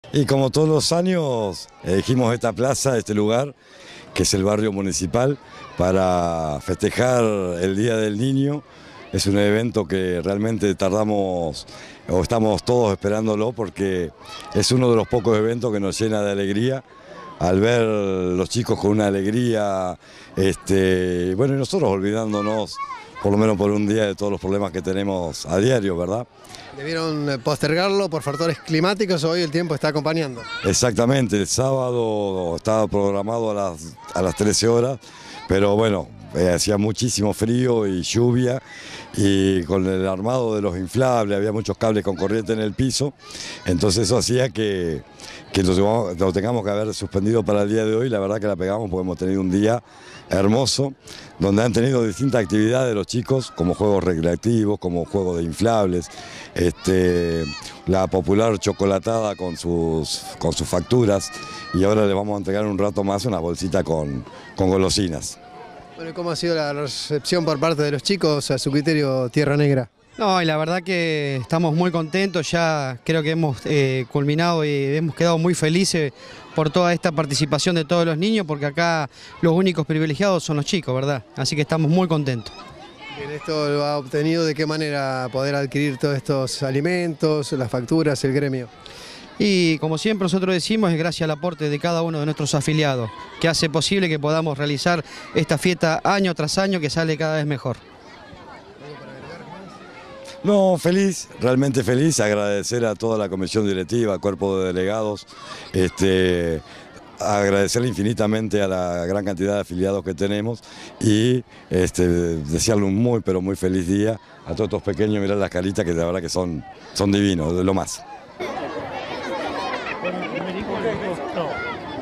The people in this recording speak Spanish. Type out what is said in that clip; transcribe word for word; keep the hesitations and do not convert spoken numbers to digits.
Y como todos los años, elegimos esta plaza, este lugar, que es el barrio municipal, para festejar el Día del Niño. Es un evento que realmente tardamos, o estamos todos esperándolo, porque es uno de los pocos eventos que nos llena de alegría, al ver los chicos con una alegría, este, bueno, y nosotros olvidándonos, por lo menos por un día, de todos los problemas que tenemos a diario, ¿verdad? Debieron postergarlo por factores climáticos, hoy el tiempo está acompañando. Exactamente, el sábado estaba programado a las, a las trece horas, pero bueno, eh, hacía muchísimo frío y lluvia, y con el armado de los inflables, había muchos cables con corriente en el piso, entonces eso hacía que, que lo, lo tengamos que haber suspendido para el día de hoy. La verdad que la pegamos porque hemos tenido un día hermoso, donde han tenido distintas actividades los chicos, como juegos recreativos, como juegos de inflables, este, la popular chocolatada con sus, con sus facturas, y ahora les vamos a entregar un rato más una bolsita con, con golosinas. Bueno, ¿cómo ha sido la recepción por parte de los chicos a su criterio Tierra Negra? No, y la verdad que estamos muy contentos, ya creo que hemos eh, culminado y hemos quedado muy felices por toda esta participación de todos los niños, porque acá los únicos privilegiados son los chicos, ¿verdad? Así que estamos muy contentos. Bien, ¿esto lo ha obtenido de qué manera poder adquirir todos estos alimentos, las facturas, el gremio? Y como siempre nosotros decimos, es gracias al aporte de cada uno de nuestros afiliados, que hace posible que podamos realizar esta fiesta año tras año, que sale cada vez mejor. No, feliz, realmente feliz, agradecer a toda la comisión directiva, al cuerpo de delegados, este, agradecerle infinitamente a la gran cantidad de afiliados que tenemos, y este, desearle un muy pero muy feliz día a todos estos pequeños. Mirá las caritas, que la verdad que son, son divinos, de lo más.